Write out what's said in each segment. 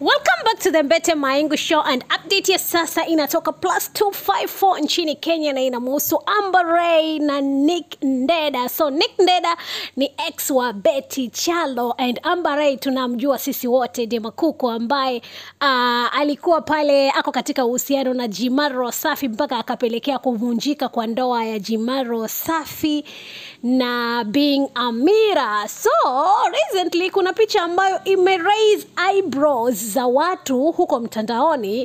Welcome back to the Mbete Maingu Show, and update ya sasa inatoka +254 nchini Kenya na inamuhusu Amberay na Nick Ndeda. So Nick Ndeda ni ex wa Betty Kyallo, and Amberay tunamjua sisi wote Dema Kuku ambaye alikuwa pale ako katika uhusiano na Jimaro Safi mpaka akapelekea kuvunjika kwa ndoa ya Jimaro Safi na being Amira. So recently kuna picha ambayo raise eyebrows za watu huko mtandaoni.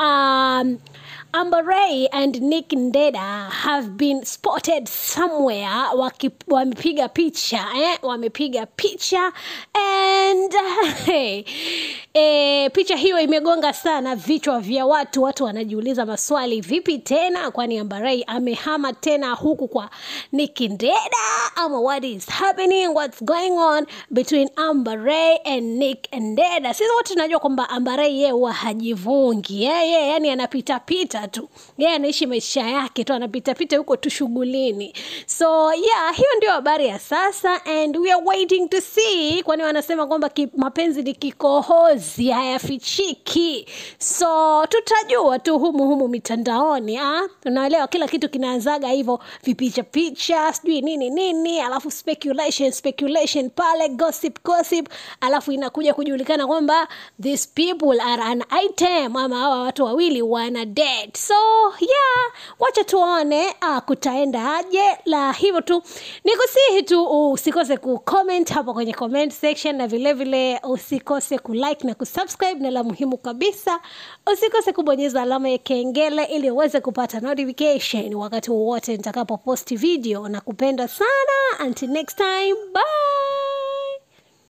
Amberay and Nick Ndeda have been spotted somewhere wamepiga picha and picha hiyo imegonga sana vichwa vya watu wanajiuliza maswali, vipi tena, kwani Amberay amehama tena huku kwa Nick Ndeda ama what is happening, what's going on between Amberay and Nick Ndeda? Sisi wote tunajua kwamba Amberay yeye huwa hajivungi, yani anapita tu, yeye anaishi maisha yake tu, anapita huko tu shughulini. So yeah, hiyo ndio habari ya sasa, and we are waiting to see, kwani wanasema kwamba mapenzi ni kikohozi, hayafichiki. So tutajua tu humu mitandaoni. Tunaelewa kila kitu kinaanzaga hivyo, picha sijui nini, alafu speculation pale, gossip, alafu inakuja kujulikana kwamba these people are an item, ama hawa watu wawili wana date. So yeah, wacha tuone kutaenda aje. La hivyo tu nikusihi tu usikose kucomment hapo kwenye comment section, na vile usikose kulike na kusubscribe, na la muhimu kabisa usikose kubonyeza alama ya kengele ili uweze kupata notification wakati wowote nitakapo post video. Nakupenda sana, until next time, bye.